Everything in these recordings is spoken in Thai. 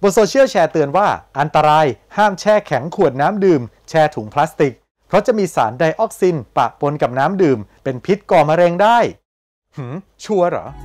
บนโซเชียลแชร์เตือนว่าอันตรายห้ามแช่แข็งขวดน้ำดื่มแช่ถุงพลาสติกเพราะจะมีสารไดออกซินปะปนกับน้ำดื่มเป็นพิษก่อมะเร็งได้ชัวร์เหรอ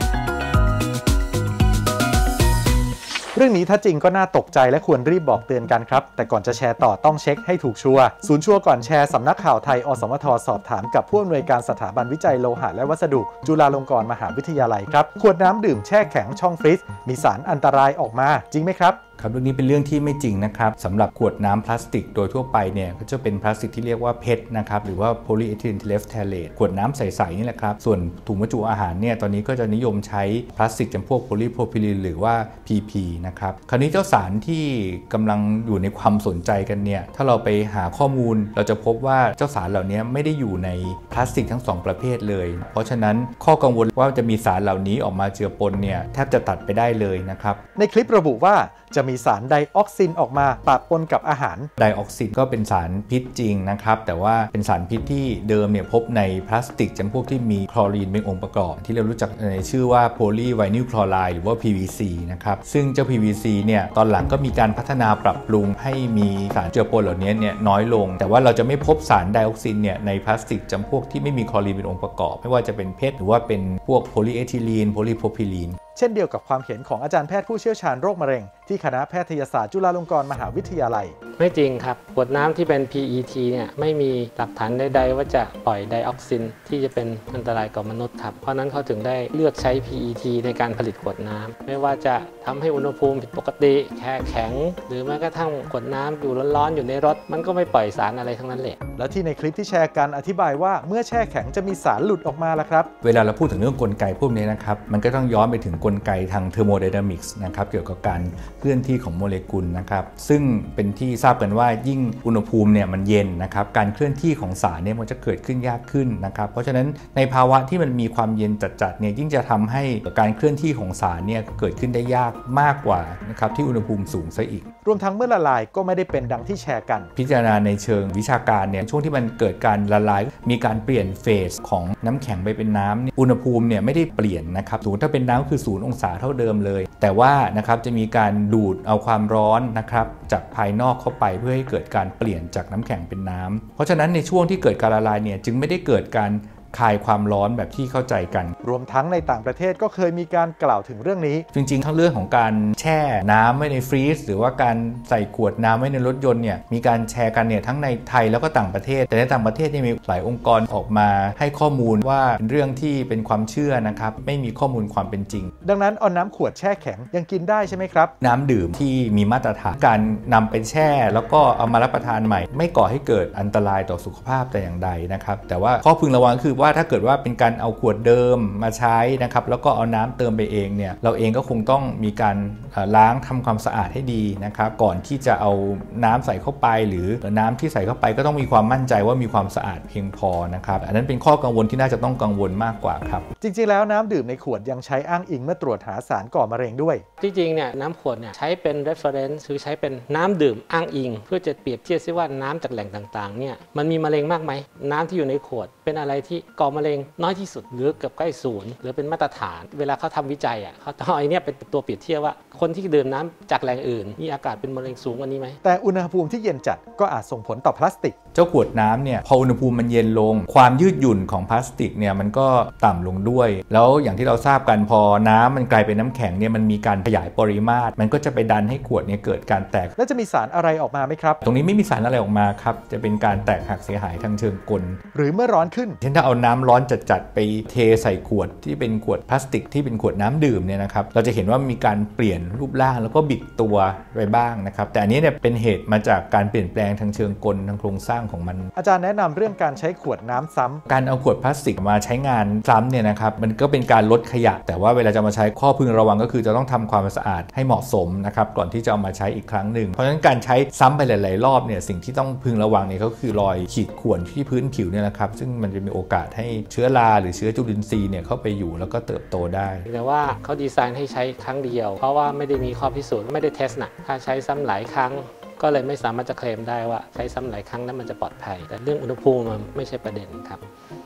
เรื่องนี้ถ้าจริงก็น่าตกใจและควรรีบบอกเตือนกันครับแต่ก่อนจะแชร์ต่อต้องเช็คให้ถูกชัวร์ศูนย์ชัวร์ก่อนแชร์สำนักข่าวไทยอสมทสอบถามกับผู้อำนวยการสถาบันวิจัยโลหะและวัสดุจุฬาลงกรณ์มหาวิทยาลัยครับขวดน้ำดื่มแช่แข็งช่องฟรีซมีสารอันตรายออกมาจริงไหมครับครับเรื่องนี้เป็นเรื่องที่ไม่จริงนะครับสำหรับขวดน้ำพลาสติกโดยทั่วไปเนี่ยก็จะเป็นพลาสติกที่เรียกว่าเพชนะครับหรือว่าโพลีเอทิลีนเทเลฟแทเลตขวดน้ำใสๆนี่แหละครับส่วนถุงบรรจุอาหารเนี่ยตอนนี้ก็จะนิยมใช้พลาสติกจำพวกโพลีโพรพิลีนหรือว่า PP นะครับคราวนี้เจ้าสารที่กำลังอยู่ในความสนใจกันเนี่ยถ้าเราไปหาข้อมูลเราจะพบว่าเจ้าสารเหล่านี้ไม่ได้อยู่ในพลาสติกทั้ง2ประเภทเลยเพราะฉะนั้นข้อกังวลว่าจะมีสารเหล่านี้ออกมาเจือปนเนี่ยแทบจะตัดไปได้เลยนะครับในคลิประบุว่าจะมีสารไดออกซินออกมาปะปนกับอาหารไดออกซินก็เป็นสารพิษจริงนะครับแต่ว่าเป็นสารพิษที่เดิมเนี่ยพบในพลาสติกจำพวกที่มีคลอรีนเป็นองค์ประกอบที่เรารู้จักในชื่อว่าโพลีไวนิลคลอไรด์หรือว่า PVC นะครับซึ่งเจ้า PVC เนี่ยตอนหลังก็มีการพัฒนาปรับปรุงให้มีสารเจือปนเหล่านี้เนี่ยน้อยลงแต่ว่าเราจะไม่พบสารไดออกซินเนี่ยในพลาสติกจำพวกที่ไม่มีคลอรีนเป็นองค์ประกอบไม่ว่าจะเป็นเพชรหรือว่าเป็นพวกโพลีเอทิลีนโพลีโพรพิลีนเช่นเดียวกับความเห็นของอาจารย์แพทย์ผู้เชี่ยวชาญโรคมะเร็งที่คณะแพทยศาสตร์จุฬาลงกรณ์มหาวิทยาลัยไม่จริงครับขวดน้ำที่เป็น PET เนี่ยไม่มีหลักฐานใดๆว่าจะปล่อยไดออกซินที่จะเป็นอันตรายต่อมนุษย์ครับเพราะนั้นเขาถึงได้เลือกใช้ PET ในการผลิตขวดน้ำไม่ว่าจะทำให้อุณหภูมิผิดปกติแข็งหรือแม้กระทั่งขวดน้ำอยู่ร้อนๆอยู่ในรถมันก็ไม่ปล่อยสารอะไรทั้งนั้นแหละแล้วที่ในคลิปที่แชร์กันอธิบายว่าเมื่อแช่แข็งจะมีสารหลุดออกมาล่ะครับเวลาเราพูดถึงเรื่องกลไกพวกนี้นะครับมันก็ต้องย้อนไปถึงกลไกทางเทอร์โมไดนามิกส์นะครับเกี่ยวกับการเคลื่อนที่ของโมเลกุลนะครับซึ่งเป็นที่ทราบกันว่ายิ่งอุณหภูมิเนี่ยมันเย็นนะครับการเคลื่อนที่ของสารเนี่ยมันจะเกิดขึ้นยากขึ้นนะครับเพราะฉะนั้นในภาวะที่มันมีความเย็นจัดๆเนี่ยยิ่งจะทำให้การเคลื่อนที่ของสารเนี่ยเกิดขึ้นได้ยากมากกว่านะครับที่อุณหภูมิสูงซะอีกรวมทั้งเมื่อละลายก็ไม่ได้เป็นดังที่แชร์กันพิจารณาในเชิงวิชาการเนี่ยช่วงที่มันเกิดการละลายมีการเปลี่ยนเฟสของน้ำแข็งไปเป็นน้ำอุณหภูมิเนี่ยไม่ได้เปลี่ยนนะครับสมมุติถ้าเป็นน้ำคือ0 องศาเท่าเดิมเลยแต่ว่านะครับจะมีการดูดเอาความร้อนนะครับจากภายนอกเข้าไปเพื่อให้เกิดการเปลี่ยนจากน้ำแข็งเป็นน้ำเพราะฉะนั้นในช่วงที่เกิดการละลายเนี่ยจึงไม่ได้เกิดการคายความร้อนแบบที่เข้าใจกันรวมทั้งในต่างประเทศก็เคยมีการกล่าวถึงเรื่องนี้จริงๆทั้งเรื่องของการแช่น้ำไว้ในฟรีซหรือว่าการใส่ขวดน้ำไว้ในรถยนต์เนี่ยมีการแชร์กันเนี่ยทั้งในไทยแล้วก็ต่างประเทศแต่ในต่างประเทศมีหลายองค์กรออกมาให้ข้อมูลว่าเป็นเรื่องที่เป็นความเชื่อนะครับไม่มีข้อมูลความเป็นจริงดังนั้นเอาน้ำขวดแช่แข็งยังกินได้ใช่ไหมครับน้ำดื่มที่มีมาตรฐานการนำไปแช่แล้วก็เอามารับประทานใหม่ไม่ก่อให้เกิดอันตรายต่อสุขภาพแต่อย่างใดนะครับแต่ว่าข้อพึงระวังคือว่าถ้าเกิดว่าเป็นการเอาขวดเดิมมาใช้นะครับแล้วก็เอาน้ำเติมไปเองเนี่ยเราเองก็คงต้องมีการล้างทำความสะอาดให้ดีนะครับก่อนที่จะเอาน้ำใส่เข้าไปหรือน้ำที่ใส่เข้าไปก็ต้องมีความมั่นใจว่ามีความสะอาดเพียงพอนะครับอันนั้นเป็นข้อกังวลที่น่าจะต้องกังวลมากกว่าครับจริงๆแล้วน้ำดื่มในขวดยังใช้อ้างอิงเมื่อตรวจหาสารก่อมะเร็งด้วยจริงๆเนี่ยน้ำขวดเนี่ยใช้เป็น reference คือใช้เป็นน้ำดื่มอ้างอิงเพื่อจะเปรียบเทียบซิว่าน้ำจากแหล่งต่างๆเนี่ยมันมีมะเร็งมากไหมน้ำที่อยู่ในขวดเป็นอะไรที่ก่อมะเร็งน้อยที่สุดหรือเกือบใกล้ศูนย์หรือเป็นมาตรฐานเวลาเขาทำวิจัยเขาเอาไอ้นี่เป็นตัวเปรียบเทียบว่าคนที่ดื่มน้ำจากแหล่งอื่นมีอากาศเป็นมะเร็งสูงกว่านี้ไหมแต่อุณหภูมิที่เย็นจัดก็อาจส่งผลต่อพลาสติกเจ้าขวดน้ำเนี่ยพออุณหภูมิมันเย็นลงความยืดหยุ่นของพลาสติกเนี่ยมันก็ต่ำลงด้วยแล้วอย่างที่เราทราบกันพอน้ำมันกลายเป็นน้ำแข็งเนี่ยมันมีการขยายปริมาตรมันก็จะไปดันให้ขวดเนี่ยเกิดการแตกแล้วจะมีสารอะไรออกมาไหมครับตรงนี้ไม่มีสารอะไรออกมาครับจะเป็นการแตกหักเสียหายทางเชิงกลหรือเมื่อร้อนขึ้นเช่นถ้าเอาน้ำร้อนจัดๆไปเทใส่ขวดที่เป็นขวดพลาสติกที่เป็นขวดน้ำดื่มเนี่ยนะครับเราจะเห็นว่ามีการเปลี่ยนรูปร่างแล้วก็บิดตัวไปบ้างนะครับแต่อันนี้เนี่ยเป็นเหตุมาจากการเปลี่ยนแปลงทางเชิงกลทางโครงสร้างของมันอาจารย์แนะนำเรื่องการใช้ขวดน้ำซ้ำการเอาขวดพลาสติกมาใช้งานซ้ำเนี่ยนะครับมันก็เป็นการลดขยะแต่ว่าเวลาจะมาใช้ข้อพึงระวังก็คือจะต้องทำความสะอาดให้เหมาะสมนะครับก่อนที่จะเอามาใช้อีกครั้งหนึ่งเพราะฉะนั้นการใช้ซ้ำไปหลายๆรอบเนี่ยสิ่งที่ต้องพึงระวังเนี่ยก็คือรอยขีดข่วนที่พื้นผิวเนี่ยนะครับซึ่งมันจะมีโอกาสให้เชื้อราหรือเชื้อจุลินทรีย์เนี่ยเข้าไปอยู่แล้วก็เติบโตได้แต่ว่าเขาดีไซน์ให้ใช้ครั้งเดียวเพราะว่าไม่ได้มีข้อพิสูจน์ไม่ได้เทสนะถ้าใช้ซ้ำหลายครั้งก็เลยไม่สามารถจะเคลมได้ว่าใช้ซ้ำหลายครั้งนั้นมันจะปลอดภัยแต่เรื่องอุณหภูมิมันไม่ใช่ประเด็นครับ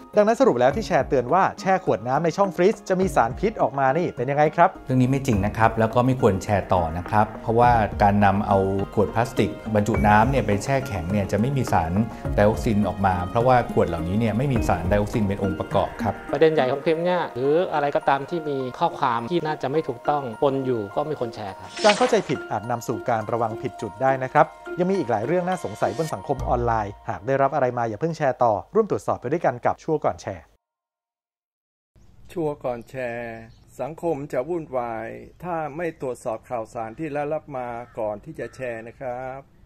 ดังนั้นสรุปแล้วที่แชร์เตือนว่าแช่ขวดน้ำในช่องฟรีซจะมีสารพิษออกมานี่เป็นยังไงครับเรื่องนี้ไม่จริงนะครับแล้วก็ไม่ควรแชร์ต่อนะครับเพราะว่าการนำเอาขวดพลาสติกบรรจุน้ำเนี่ยไปแช่แข็งเนี่ยจะไม่มีสารไดออกซินออกมาเพราะว่าขวดเหล่านี้เนี่ยไม่มีสารไดออกซินเป็นองค์ประกอบครับประเด็นใหญ่ของคลิปเนี่ยหรืออะไรก็ตามที่มีข้อความที่น่าจะไม่ถูกต้องปนอยู่ก็ไม่ควรแชร์ครับการเข้าใจผิดอาจนำสู่การระวังผิดจุดได้นะครับยังมีอีกหลายเรื่องน่าสงสัยบนสังคมออนไลน์หากได้รับอะไรมาอย่าเพิ่งแชร์ต่อร่วมตรวจสอบไปด้วยกันกับชัวร์ก่อนแชร์ชัวร์ก่อนแชร์สังคมจะวุ่นวายถ้าไม่ตรวจสอบข่าวสารที่ได้รับมาก่อนที่จะแชร์นะครับ